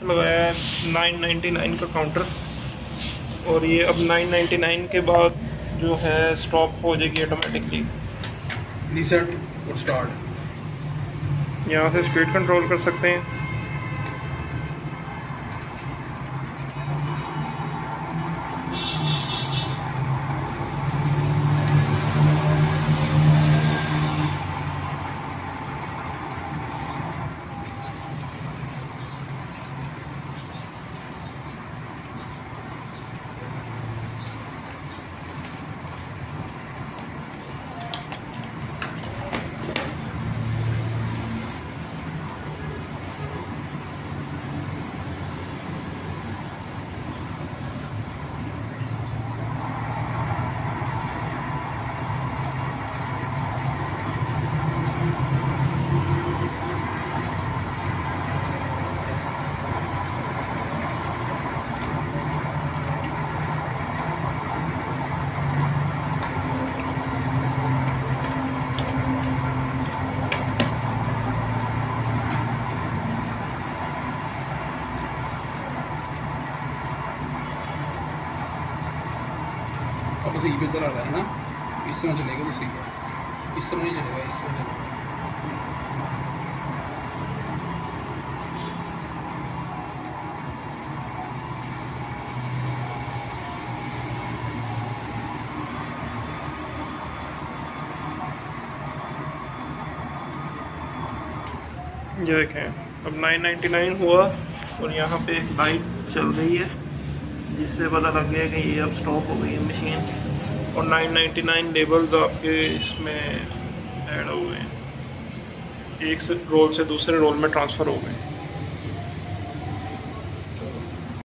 लगाया है 999 का काउंटर, और ये अब 999 के बाद जो है स्टॉप हो जाएगी ऑटोमेटिकली। रीसेट और स्टार्ट, यहाँ से स्पीड कंट्रोल कर सकते हैं। अब सही पे उधर आ रहा है ना, इस तरह चलेगा तो सही है, इस तरह नहीं चलेगा, इस तरह चलेगा। ये देखें अब 999 हुआ और यहाँ पे एक लाइट चल रही है जिससे पता लग गया कि ये अब स्टॉप हो गई है मशीन, और 999 लेबल्स आपके इसमें ऐड हो गए हैं, एक रोल से दूसरे रोल में ट्रांसफ़र हो गए।